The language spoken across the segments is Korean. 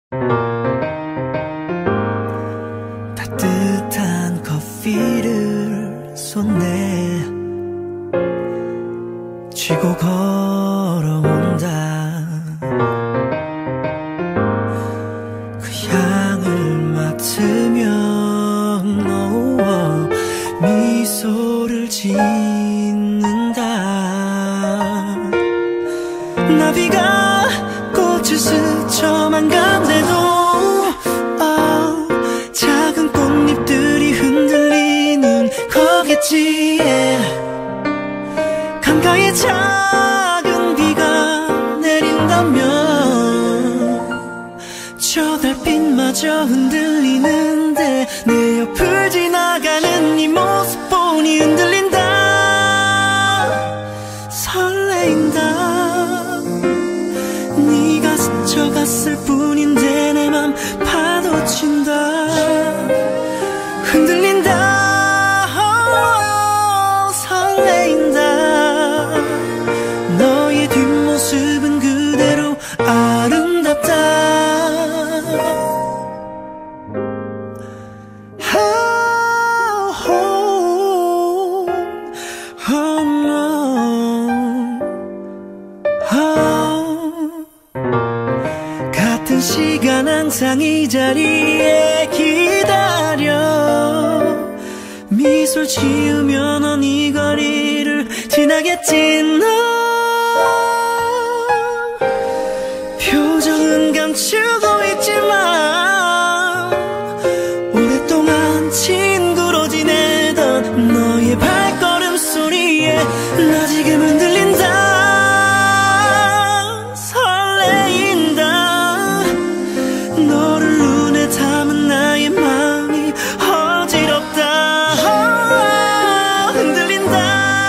따뜻한 커피를 손에 쥐고 걸어온다. 그 향을 맡으면 미소를 짓는다. 나비가 꽃을 스쳐만 간대도 작은 꽃잎들이 흔들리는 거겠지. 강가에 작은 비가 내린다면 저 달빛마저 흔들리는데 내 옆을 지나가는 네 모습 보니 흔들린다. 설레인다. 네가 스쳐갔을 뿐인데 내 맘 파도친다. 흔들린다. 설레인다. 너의 뒷모습은 그대로 아름답다. 같은 시간 항상 이 자리에 기다려 미소를 지으며 넌 이 거리를 지나겠지. 너 표정은 감추고 있지만 오랫동안 친구로 지내던 너의 발걸음 소리에 나 지금 흔들린다. 너를 눈에 담은 나의 마음이 어지럽다. 흔들린다.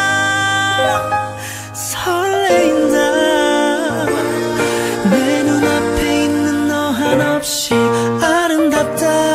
설레인다. 내 눈앞에 있는 너 한없이 아름답다.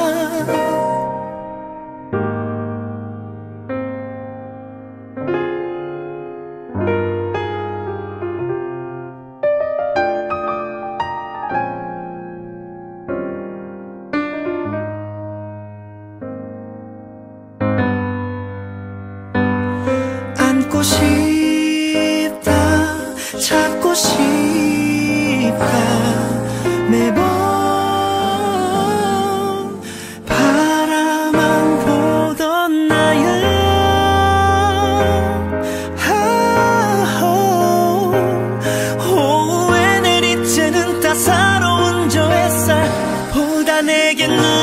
안고 싶다. 찾고 싶다. 매번 바라만 보던 나야. 오후에 내리쬐는 따사로운 저 햇살보다 내겐